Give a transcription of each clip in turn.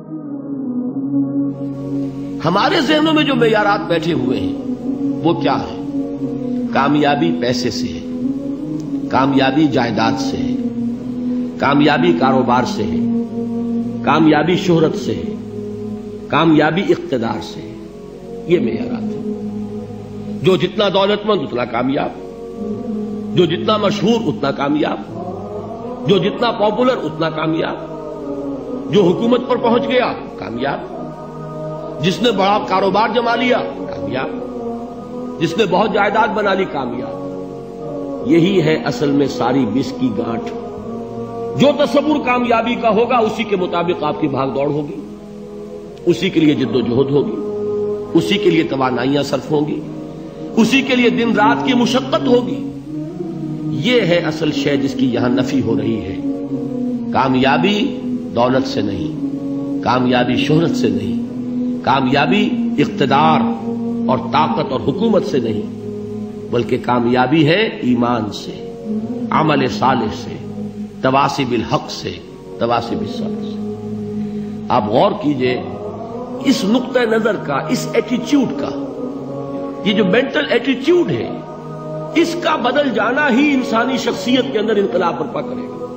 ہمارے ذہنوں میں جو معیارات بیٹھے ہوئے ہیں وہ کیا ہے؟ کامیابی پیسے سے ہے، کامیابی جائیداد سے ہے، کامیابی کاروبار سے ہے، کامیابی شہرت سے ہے، کامیابی اقتدار سے ہے۔ یہ معیارات ہیں۔ جو جتنا دولت مند اتنا کامیاب، جو جتنا مشہور اتنا کامیاب، جو جتنا پاپولر اتنا کامیاب، جو حکومت پر پہنچ گیا کامیاب، جس نے بڑا کاروبار جما لیا کامیاب، جس نے بہت جائیداد بنا لی کامیاب۔ یہی ہے اصل میں ساری بس کی گانٹھ۔ جو تصور کامیابی کا ہوگا اسی کے مطابق آپ کی بھاگ دوڑ ہوگی، اسی کے لیے جد و جہد ہوگی، اسی کے لیے توانائیاں صرف ہوں گی، اسی کے لیے دن رات کی مشقت ہوگی۔ یہ ہے اصل شے جس کی یہاں نفی ہو رہی ہے۔ کامیابی دولت سے نہیں، کامیابی شہرت سے نہیں، کامیابی اقتدار اور طاقت اور حکومت سے نہیں، بلکہ کامیابی ہے ایمان سے، عمل صالح سے، تواصی بالحق سے، تواصی بالصبر سے۔ آپ غور کیجئے اس نقطہ نظر کا، اس ایٹیچیوڈ کا، یہ جو مینٹل ایٹیچیوڈ ہے، اس کا بدل جانا ہی انسانی شخصیت کے اندر انقلاب برپا کرے گا۔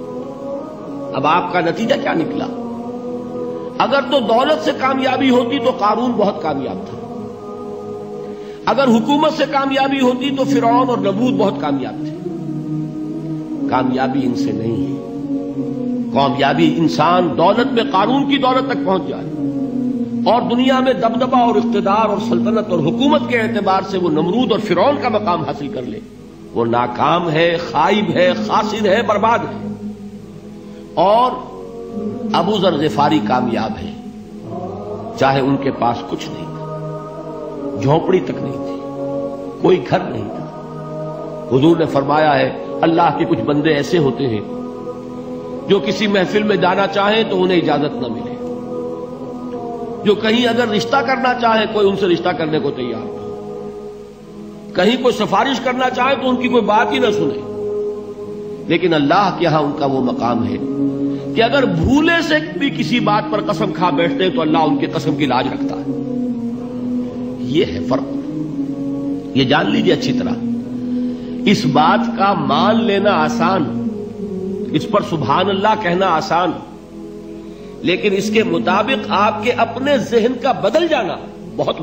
اب آپ کا نتیجہ کیا نکلا؟ اگر تو دولت سے کامیابی ہوتی تو قارون بہت کامیاب تھا، اگر حکومت سے کامیابی ہوتی تو فرعون اور نمرود بہت کامیاب تھے۔ کامیابی ان سے نہیں ہے۔ کامیابی انسان دولت میں قارون کی دولت تک پہنچ جائے اور دنیا میں دبدبہ اور اقتدار اور سلطنت اور حکومت کے اعتبار سے وہ نمرود اور فرعون کا مقام حاصل کر لے، وہ ناکام ہے، خائب ہے، خاسر ہے، برباد ہے۔ اور ابو ذر غفاری کامیاب ہے، چاہے ان کے پاس کچھ نہیں تھا، جھونپڑی تک نہیں تھی، کوئی گھر نہیں تھا۔ حضور نے فرمایا ہے اللہ کے کچھ بندے ایسے ہوتے ہیں جو کسی محفل میں جانا چاہیں تو انہیں اجازت نہ ملے، جو کہیں اگر رشتہ کرنا چاہے کوئی ان سے رشتہ کرنے کو تیار نہ، کہیں کوئی سفارش کرنا چاہے تو ان کی کوئی بات ہی نہ سنے۔ لیکن اللہ کے ہاں ان کا وہ مقام ہے کہ اگر بھولے سے بھی کسی بات پر قسم کھا بیٹھتے ہیں تو اللہ ان کی قسم کی لاج رکھتا ہے۔ یہ ہے فرق، یہ جان لیجیے اچھی طرح۔ اس بات کا مان لینا آسان، اس پر سبحان اللہ کہنا آسان، لیکن اس کے مطابق آپ کے اپنے ذہن کا بدل جانا بہت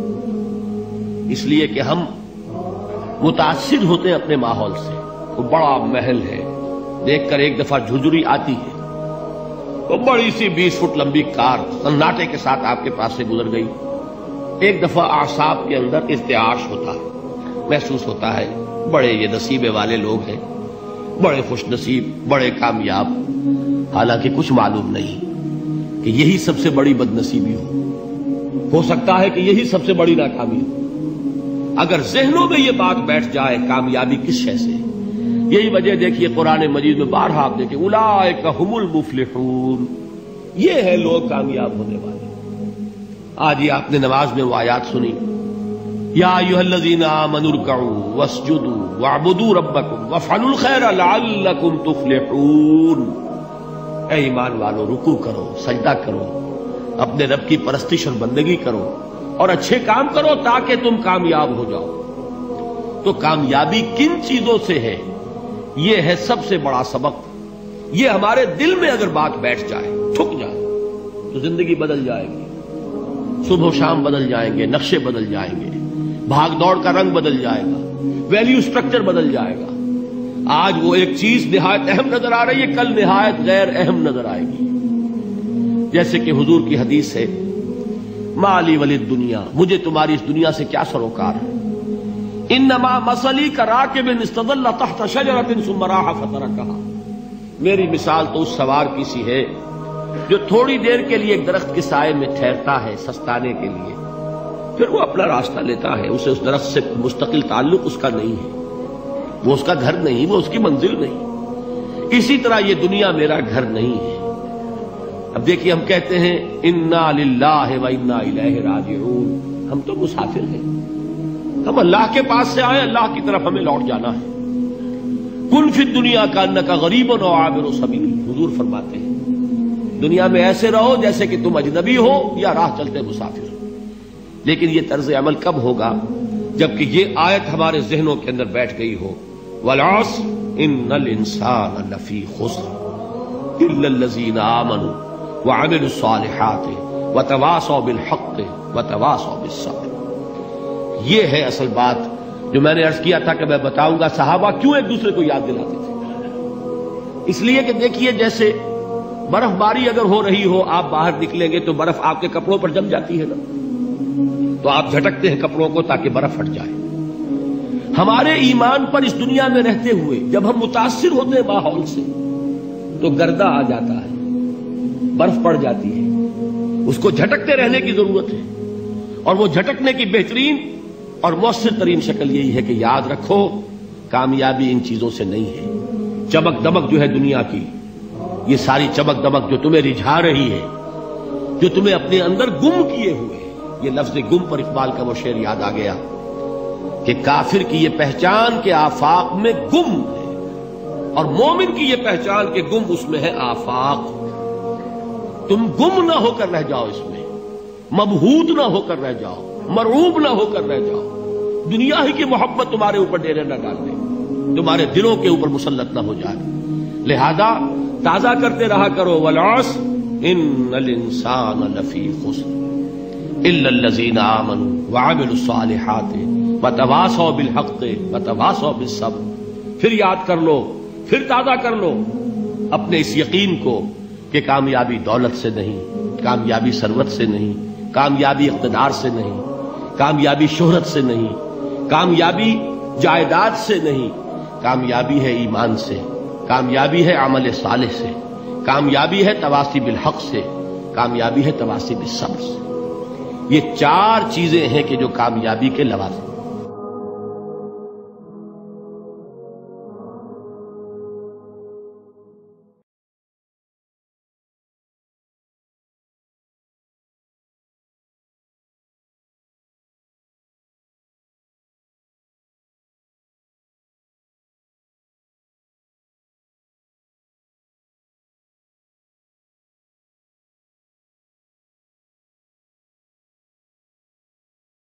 مشکل، اس لیے کہ ہم متاثر ہوتے ہیں اپنے ماحول سے۔ وہ بڑا محل ہے، دیکھ کر ایک دفعہ جھجری آتی ہے، وہ بڑی سی 20 فٹ لمبی کار سناٹے کے ساتھ آپ کے پاس سے گزر گئی۔ ایک دفعہ اعصاب کے اندر ارتعاش ہوتا ہے، محسوس ہوتا ہے بڑے یہ نصیبے والے لوگ ہیں، بڑے خوش نصیب، بڑے کامیاب، حالانکہ کچھ معلوم نہیں کہ یہی سب سے بڑی بد نصیبی ہو سکتا ہے کہ یہی سب سے بڑی ناکامی ہو۔ اگر ذہنوں میں یہ بات بیٹھ جائے کامیابی کس شے سے، یہی وجہ دیکھیے قرآن مجید میں بارہا آپ دیکھیں اولئک هم المفلحون، یہ ہے لوگ کامیاب ہونے والے۔ آج یہ آپ نے نماز میں وہ آیات سنی، یا ایھا الذین آمنوا ارکعوا واسجدوا واعبدوا ربکم وافعلوا الخیر لعلکم تفلحون۔ اے ایمان والو، رکوع کرو، سجدہ کرو، اپنے رب کی پرستش اور بندگی کرو اور اچھے کام کرو تاکہ تم کامیاب ہو جاؤ۔ تو کامیابی کن چیزوں سے ہے؟ یہ ہے سب سے بڑا سبق۔ یہ ہمارے دل میں اگر بات بیٹھ جائے، ٹھک جائے، تو زندگی بدل جائے گی، صبح و شام بدل جائیں گے، نقشے بدل جائیں گے، بھاگ دوڑ کا رنگ بدل جائے گا، ویلیو سٹرکچر بدل جائے گا۔ آج وہ ایک چیز نہایت اہم نظر آ رہی ہے، کل نہایت غیر اہم نظر آئے گی۔ جیسے کہ حضور کی حدیث ہے، مالی ولی الدنیا، مجھے تمہاری اس دنیا سے کیا سروکار ہے، انما مثلی کراکب استظل تحت شجرۃ ثم راح فترکها، میری مثال تو اس سوار کی سی ہے جو تھوڑی دیر کے لیے ایک درخت کے سائے میں ٹھہرتا ہے سستانے کے لیے، پھر وہ اپنا راستہ لیتا ہے، اسے اس درخت سے مستقل تعلق اس کا نہیں ہے، وہ اس کا گھر نہیں، وہ اس کی منزل نہیں۔ اسی طرح یہ دنیا میرا گھر نہیں ہے۔ اب دیکھیے ہم کہتے ہیں انا للہ و انا الیہ راجعون، ہم تو مسافر ہیں، ہم اللہ کے پاس سے آئے، اللہ کی طرف ہمیں لوٹ جانا ہے۔ کن فی الدنیا کانک غریب و عابر سبیل، حضور فرماتے ہیں دنیا میں ایسے رہو جیسے کہ تم اجنبی ہو یا راہ چلتے مسافر ہو. لیکن یہ طرز عمل کب ہوگا؟ جبکہ یہ آیت ہمارے ذہنوں کے اندر بیٹھ گئی ہو. والعصر ان الانسان لفی خسر الا الذین آمنوا وعملوا الصالحات وتواصوا بالحق وتواصوا بالصبر. یہ ہے اصل بات جو میں نے عرض کیا تھا کہ میں بتاؤں گا صحابہ کیوں ایک دوسرے کو یاد دلاتے تھے. اس لیے کہ دیکھیے جیسے برف باری اگر ہو رہی ہو، آپ باہر نکلیں گے تو برف آپ کے کپڑوں پر جم جاتی ہے نا، تو آپ جھٹکتے ہیں کپڑوں کو تاکہ برف ہٹ جائے. ہمارے ایمان پر اس دنیا میں رہتے ہوئے جب ہم متاثر ہوتے ہیں ماحول سے تو گردہ آ جاتا ہے، برف پڑ جاتی ہے. اس کو جھٹکتے رہنے کی ضرورت ہے، اور وہ جھٹکنے کی بہترین اور مؤثر ترین شکل یہی ہے کہ یاد رکھو کامیابی ان چیزوں سے نہیں ہے. چمک دمک جو ہے دنیا کی، یہ ساری چمک دمک جو تمہیں رجھا رہی ہے، جو تمہیں اپنے اندر گم کیے ہوئے. یہ لفظ گم پر اقبال کا وہ شعر یاد آ گیا کہ کافر کی یہ پہچان کے آفاق میں گم ہے، اور مومن کی یہ پہچان کے گم اس میں ہے آفاق. تم گم نہ ہو کر رہ جاؤ، اس میں مبہوت نہ ہو کر رہ جاؤ، مرعوب نہ ہو کر رہ جاؤ. دنیا ہی کی محبت تمہارے اوپر ڈیرے نہ ڈال دے، تمہارے دلوں کے اوپر مسلط نہ ہو جائے. لہذا تازہ کرتے رہا کرو والعصر ان الانسان لفی خسر الا الذین آمنوا وعملوا الصالحات وتواصوا بالحق وتواصوا بالصبر. پھر یاد کر لو، پھر تازہ کر لو اپنے اس یقین کو کہ کامیابی دولت سے نہیں، کامیابی ثروت سے نہیں، کامیابی اقتدار سے نہیں، کامیابی شہرت سے نہیں، کامیابی جائیداد سے نہیں. کامیابی ہے ایمان سے، کامیابی ہے عمل صالح سے، کامیابی ہے تواصی بالحق سے، کامیابی ہے تواصی بالصبر سے. یہ چار چیزیں ہیں کہ جو کامیابی کے لوازم